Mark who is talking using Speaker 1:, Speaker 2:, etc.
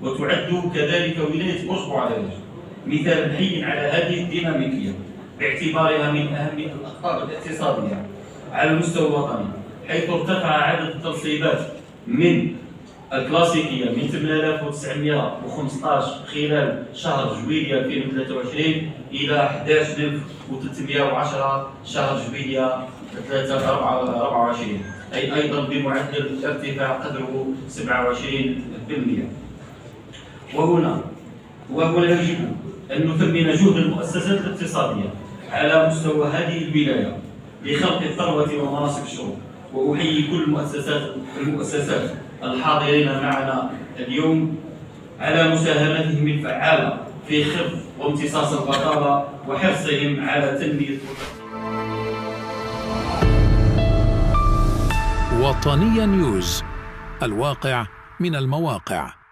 Speaker 1: وتعد كذلك ولاية بورسبو على وجه مثالا حيا على هذه الديناميكية، باعتبارها من أهم الأقطاب الاقتصادية على المستوى الوطني، حيث ارتفع عدد التنصيبات من الكلاسيكية من 8915 خلال شهر جويلية 2023 إلى 11310 شهر جويلية 2024، أي أيضا بمعدل ارتفاع قدره 27%. وهنا يجب أن نثمن جهد المؤسسات الاقتصادية على مستوى هذه الولاية لخلق الثروة ومناصب الشغل، وأحيي كل المؤسسات الحاضرين معنا اليوم على مساهمتهم الفعالة في خفض وامتصاص البطالة وحرصهم على تنمية
Speaker 2: وطنية نيوز، الواقع من المواقع.